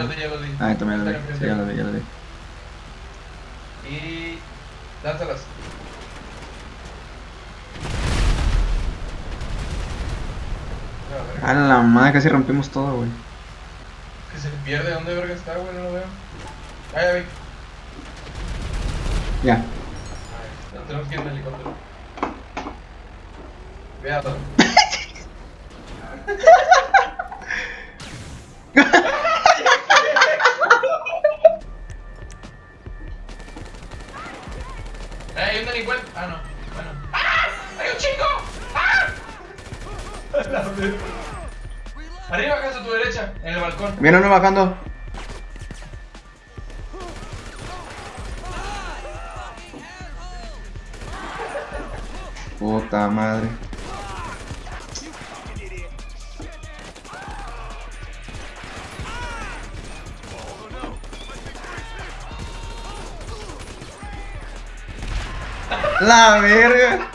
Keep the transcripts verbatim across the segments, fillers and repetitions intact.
los vi, ya los vi. Ah, también lo vi, sí, ya lo vi, ya lo vi. Y... lánzalas. A la madre, casi rompimos todo, güey. Que se pierde, ¿dónde verga está, güey? No lo veo. Ah, ya vi. Ya. Ahí está, tenemos que ir en helicóptero. Veado. ¡Eh, hay un delincuente! Ah, no. Bueno. ¡Ah! ¡Hay un chico! ¡Ah! La verga. Arriba, acá a tu derecha, en el balcón. Viene uno bajando. Puta madre. La verga.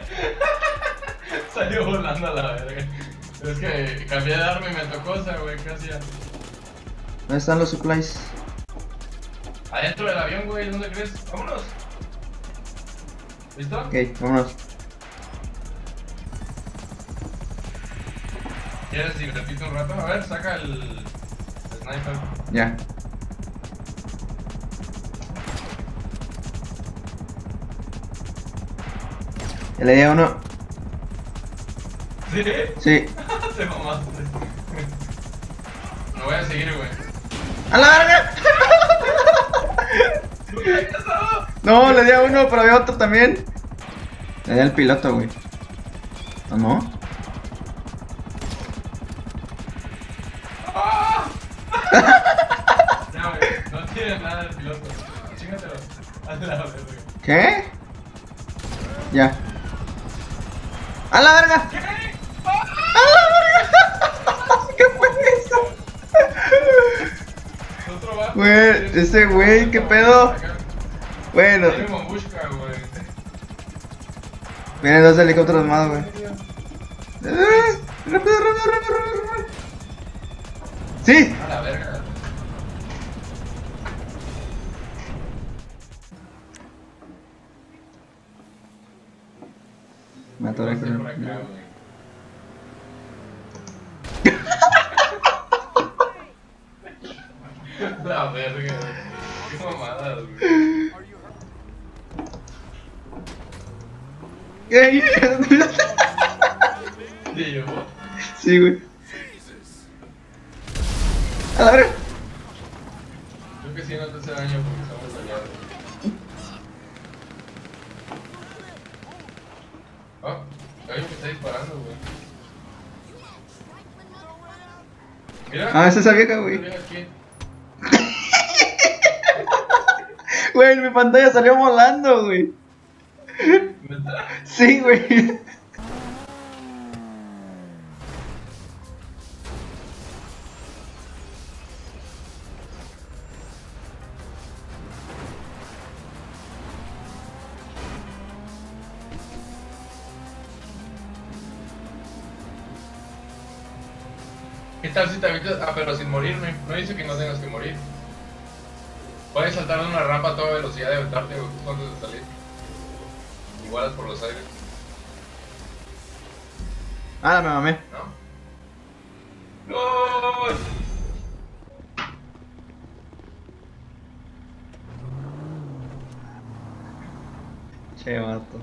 Salió volando a la verga. Es que cambié de arma y me tocó esa, güey, casi ya. ¿Dónde están los supplies? Adentro del avión, güey, ¿dónde crees? Vámonos. ¿Listo? Ok, vámonos. ¿Quieres divertirte un rato? A ver, saca el sniper. Ya. Ya le di a uno. ¿Sí? Sí. Te mamaste. Me voy a seguir, güey. ¡A la verga! No, le di a uno, pero había otro también. Le di al piloto, güey. ¿O no? ¡Ah! Ya, güey, no tiene nada el piloto. Chingatelo. A la verga. ¿Qué? Ya. ¡A la verga! ¿Qué? ¡A la verga! ¿Qué fue eso? Otro va. Güey, ese güey, ¿qué pedo? Bueno, Hay un bombushka, güey. vienen dos helicópteros más, güey. ¡Eh! ¡Rápido, rápido, rápido, rápido, rápido! ¡Sí! A la verga. Me atoré Por con acá, el... güey. La verga, güey. Qué mamadas, güey. ¿Qué? Sí, yo. Sí, güey. A la verga. Creo que sí no te hace daño porque estamos dañados. Oh, hay alguien que está disparando, güey. Mira. Ah, es esa vieja, güey. Mira aquí. Güey, mi pantalla salió volando, güey. ¿Neta? Sí, güey. ¿Qué tal si te avientas? Ah, pero sin morirme. No dice que no tengas que morir. Puedes saltar de una rampa a toda velocidad de aventarte, güey, justo antes de salir. Igualas por los aires, Ah, me mamé. ¿no? ¡No! Che, vato.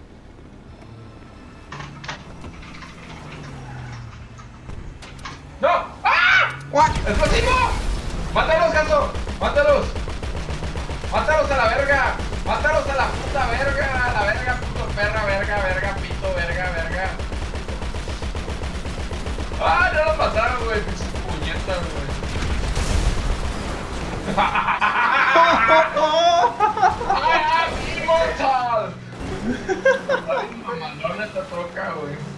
¡No! ¡Ah! ¡Explosivo! ¡Mátalos, gato! ¡Mátalos! ¡Mátalos a la verga! ¡Mátalos a la puta verga! ¡A la verga, puto perra, verga, verga, pito, verga, verga! ¡Ah! No los mataron, güey. Pinches puñetas, güey. ¡Ah! ¡Immortal! ¡Ay, mamalona esta troca, güey!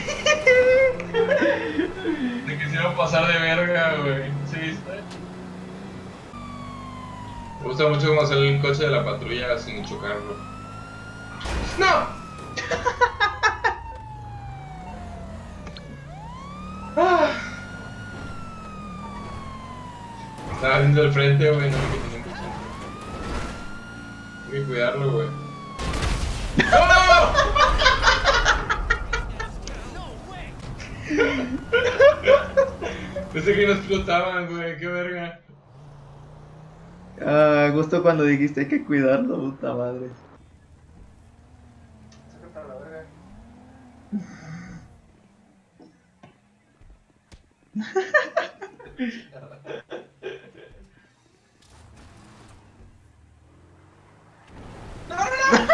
Te quisieron pasar de verga, güey. ¿Sí viste? Me gusta mucho cómo sale el coche de la patrulla sin chocarlo. ¡No! Ah. Estaba viendo el frente, güey, no me quité mucho. Hay que cuidarlo, güey. ¡No! Pensé que no explotaban, güey, qué verga. Ah, justo cuando dijiste hay que cuidarlo, puta madre. Sácate a la verga. ¡No, no, no!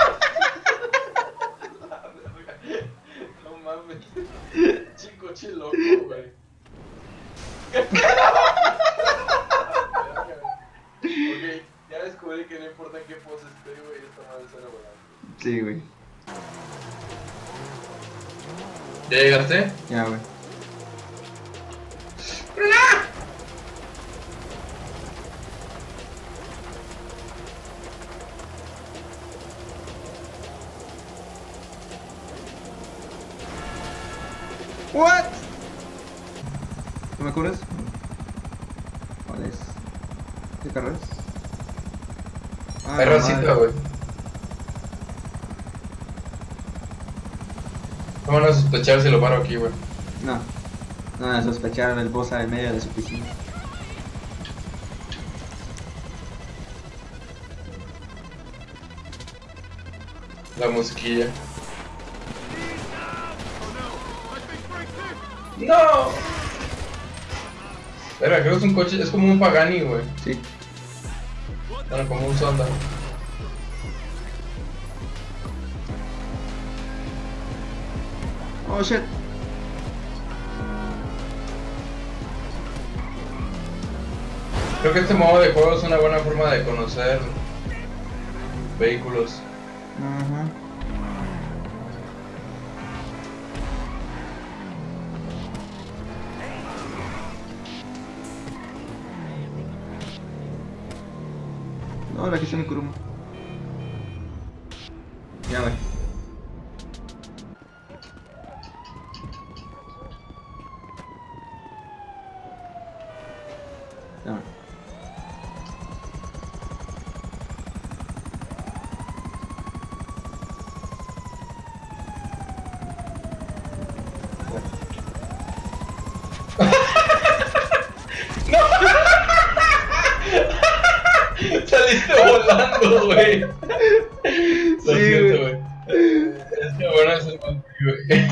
No mames. Chico, che loco, güey. Ok, ya descubrí que no importa en qué pose esté, güey, esta madre suena volando. Sí, güey. ¿Ya llegaste? Ya, güey. What? ¿No me cubres? ¿Cuál es? ¿Qué carro es? Ah, Hay la rosita, madre. güey. ¿Cómo no sospechar si lo paro aquí, güey? No. No, de sospechar el bossa en medio de su piscina. La musiquilla. ¡No! Espera, creo que es un coche, es como un Pagani, güey. Sí. Bueno, como un Sonda. Oh shit. Creo que este modo de juego es una buena forma de conocer vehículos. Ajá. No, aquí está mi Kuruma. Ya, güey. Ya, güey. Saliste volando, güey. Lo Sí, siento, güey. güey. Es que bueno, es el contigo, güey.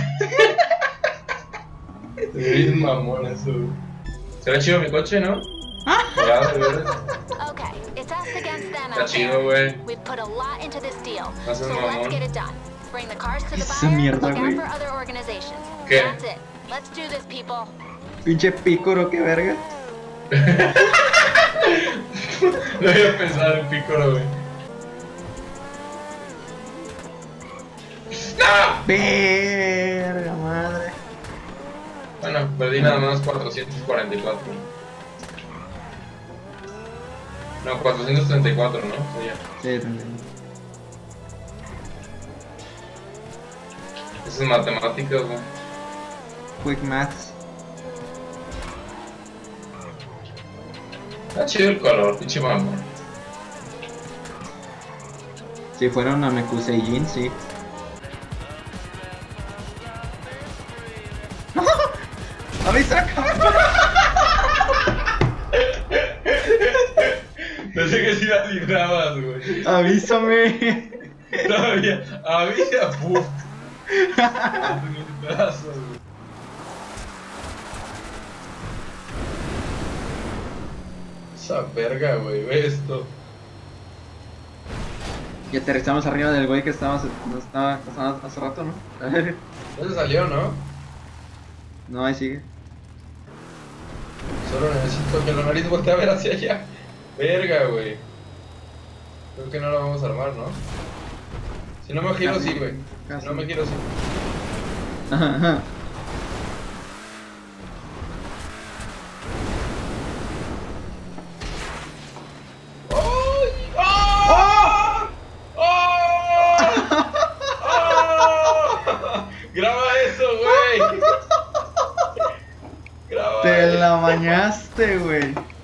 Eres un mamón eso, güey. ¿Será chido mi coche, no? Morado, güey. Okay, it's us against them Está out chido, there. güey. We've put a lot into this deal, Vas a so un let's mamón. get it done. Bring the cars to the Esa buyer, mierda, look out güey. for other organizations. ¿Qué? That's it. Let's do this, people. Pinche pícoro, qué verga. No había pensado en Pícoro, güey. ¡No! Verga madre. Bueno, perdí nada más cuatrocientos cuarenta y cuatro. No, cuatrocientos treinta y cuatro, ¿no? Sería. Sí, también. Eso es matemáticas, güey. Quick maths. Está chido el color, pinche mamón. Si fueron a Mekuseijin, sí. ¡Avisa! Pensé que si la librabas, güey. ¡Avísame! Todavía, avisa, puf. En mis brazos, güey. Esa verga, güey, ve esto. Y aterrizamos arriba del güey que estaba, no estaba, estaba hace rato, ¿no? No se salió, ¿no? No, ahí sigue. Solo necesito que la nariz voltee a ver hacia allá. Verga, güey. Creo que no la vamos a armar, ¿no? Si no me giro, Casi, sí, güey. casi. Si no me giro, sí. Ajá, ajá. ¡Ay! ¡Oh! ¡Oh! ¡Oh! Graba eso, güey. Graba Te eso. la bañaste, güey.